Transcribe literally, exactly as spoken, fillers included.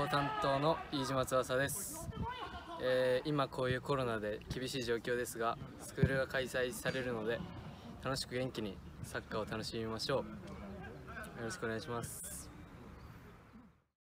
校担当の飯島翼です、えー、今こういうコロナで厳しい状況ですが、スクールが開催されるので楽しく元気にサッカーを楽しみましょう。よろしくお願いします。